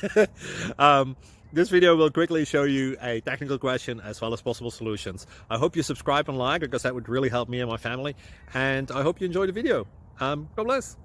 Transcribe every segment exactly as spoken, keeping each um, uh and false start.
um, this video will quickly show you a technical question as well as possible solutions. I hope you subscribe and like, because that would really help me and my family. And I hope you enjoy the video. Um, God bless.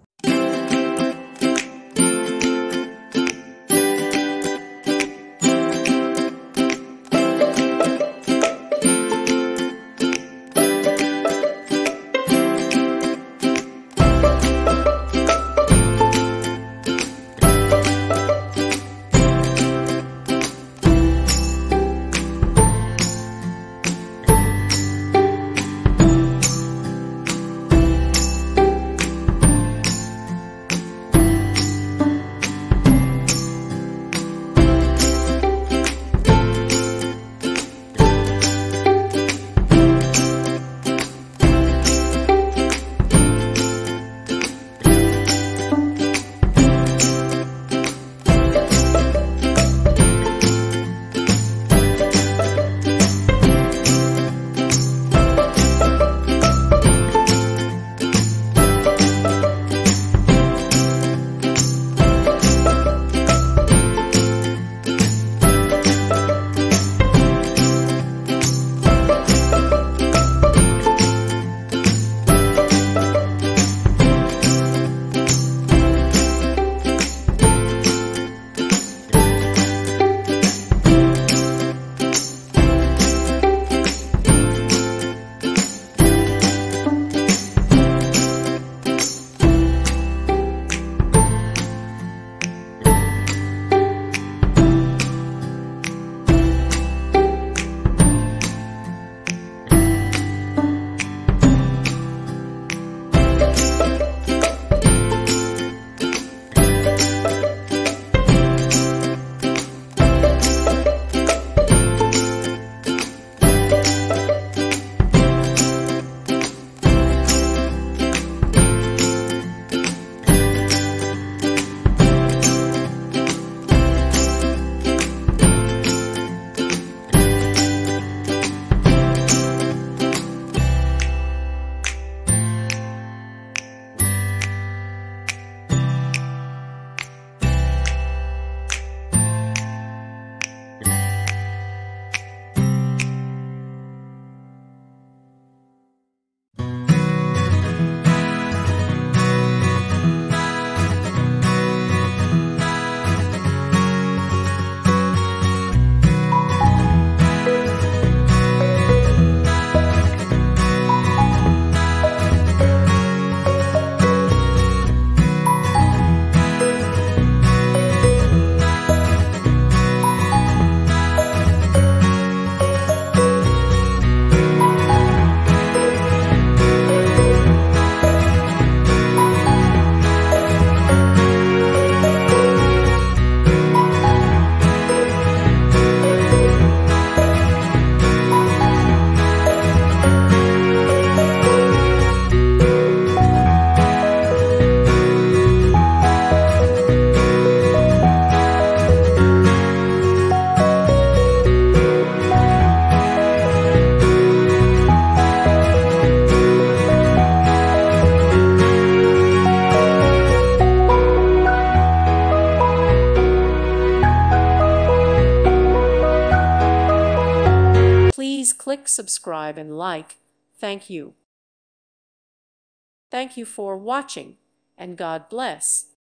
Please click subscribe and like. Thank you. Thank you for watching, and God bless.